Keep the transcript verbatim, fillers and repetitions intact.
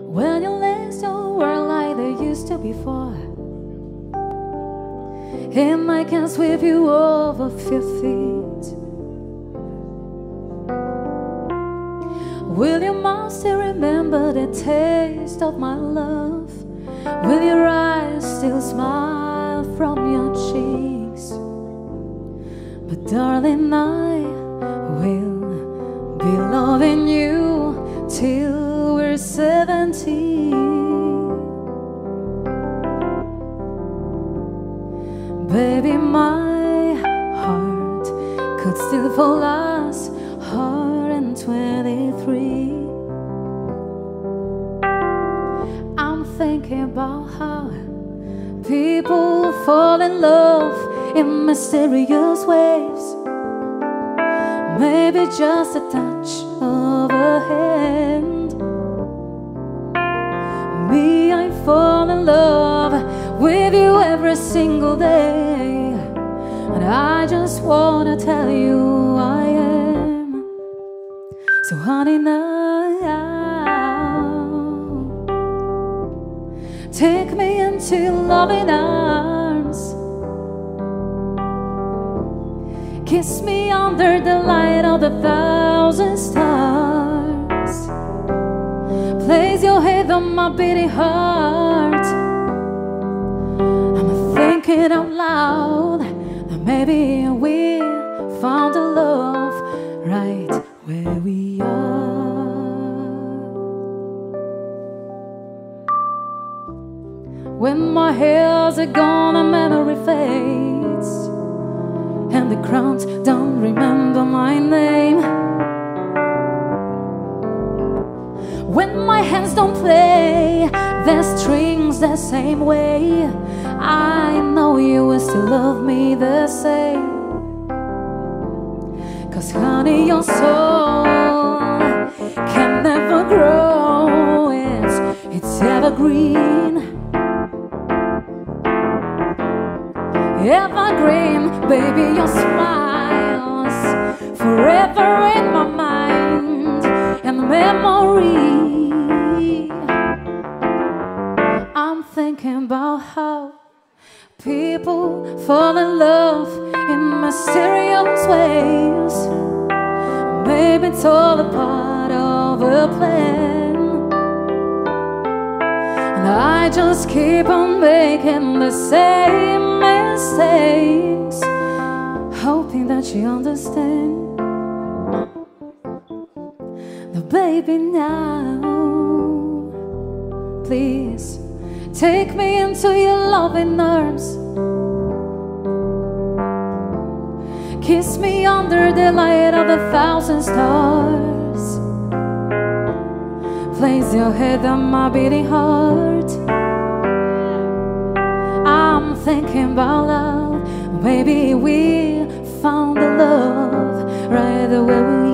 When your legs don't work like they used to before, and I can sweep you off of your feet. Will your mouth still remember the taste of my love? Will your eyes still smile from your cheeks? But darling, I will be loving you till we're seventy. Baby, my heart could still fall as hard and twenty-three. I'm thinking about how people fall in love in mysterious ways. Maybe just a touch of a hand. Me, I fall in love with you every single day, and I just wanna tell you I am. So honey, now take me into your loving arms. Kiss me under the light of the thousand stars. Place your head on my beating heart. I'm thinking out loud that maybe we found a love right where we are. When my hairs are gone and memory fades, and the crowds don't remember my name, when my hands don't play the strings the same way, I know you will still love me the same. Cause honey, your soul can never grow. It's, it's evergreen. Evergreen, baby, your smile's forever in my mind and memory. I'm thinking about how people fall in love in mysterious ways. Maybe it's all a part of a plan, and I just keep on making the same mistakes, hoping that you understand. Now baby, now please take me into your loving arms. Kiss me under the light of a thousand stars. Place your head on my beating heart. I'm thinking about love. Maybe we found the love right where we